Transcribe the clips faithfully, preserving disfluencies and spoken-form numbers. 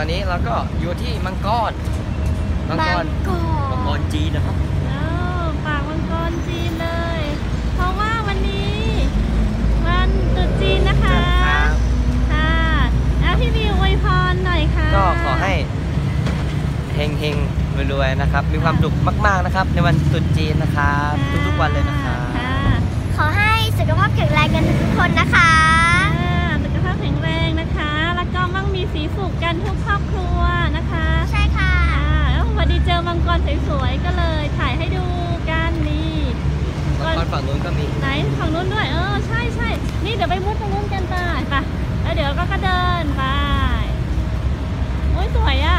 อนนี้เราก็อยู่ที่มังกรมังกรมังกรจีนนะครับปากมังกรจีนเลยเพราะว่าวันนี้วันตรุษจีนนะคะค่ะแล้วพี่วิวอวยพรหน่อยค่ะก็ขอให้เฮงเฮงรวยๆนะครับมีความสุขมากๆนะครับในวันตรุษจีนนะครับทุกๆวันเลยนะคะขอให้สุขภาพแข็งแรงกันทุกคนนะคะสุขภาพแข็งแรงนะคะแล้วก็มั่งมีสีสุขกันทุกครอบครัวนะคะใช่ค่ะแล้ววันนี้เจอมังกรสวยๆก็เลยถ่ายให้ดูกันนี่มังกรฝั่งนู้นก็มีไหนฝั่งนู้นด้วยเออใช่ใช่นี่เดี๋ยวไปมุดตรงนู้นกันไปไปแล้วเดี๋ยวก็ก็เดินไปโอ้ยสวยอ่ะ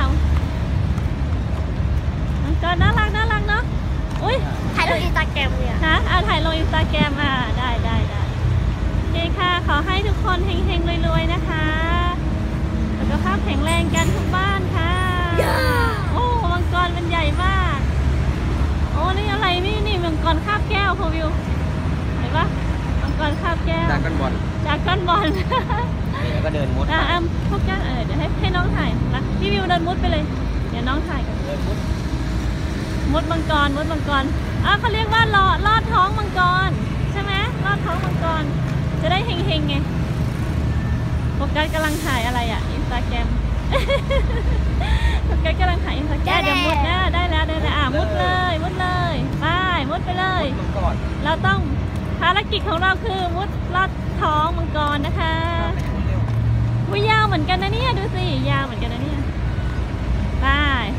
มังกรน่ารักน่ารักเนาะอุ้ยถ่ายลงอินสตาแกรมเนี่ยนะเอาถ่ายลงอินสตาแกรมอ่ะได้ได้ได้โอเคค่ะขอให้ทุกคนเฮงๆรวยๆนะคะสุขภาพแข็งแรงกันทุกบ้านค่ะโอ้มังกรมันใหญ่มากโอ้นี่อะไรนี่นี่มังกรคาบแก้วพอวิวเห็นปะมังกรคาบแก้วจากก้อนบอลจากก้อนบอลแล้วก็เดินมุดอ่ะอ่ะพวกแก้วเออเดี๋ยวให้ให้น้องถ่ายนะพี่วิวเดินมุดไปเลยเดี๋ยวน้องถ่ายกันเดินมุดมุดมังกรมุดมังกรอ่ะเขาเรียกว่าลอดลอดท้องมังกรใช่ไหมลอดท้องมังกรจะได้เฮงๆไงโฟกัสกำลังถ่ายอะไรอ่ะอินสตาแกรมโฟกัสกำลังถ่ายอินสตาแกรมเดี๋ยวมุดนะได้แล้วได้แล้วอ่ะมุดเลยมุดเลยไปมุดไปเลยเราต้องภารกิจของเราคือมุดลอดท้องมังกรนะคะวิยาวเหมือนกันนะเนี่ยดูสิยาวเหมือนกันนะเนี่ยไป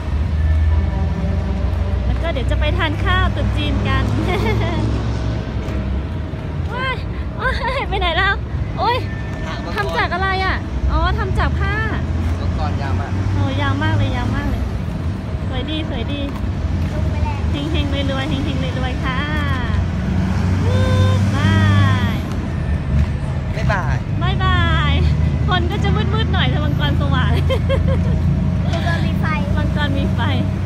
แล้วก็เดี๋ยวจะไปทานข้าวตรุษจีนกันว้ายว้ายไปไหนแล้วโอ้ยทำจากอะไรอ่ะอ๋อทำจากผ้ามังกรยาวมากโอ้ยาวมากเลยยาวมากเลยสวยดีสวยดีเฮงเฮงรวยๆเฮงเฮงรวยๆค่ะบายบ๊ายบายบายบายคนก็จะมืดๆหน่อยแต่มังกรสว่างมังกรมีไฟมังกรมีไฟ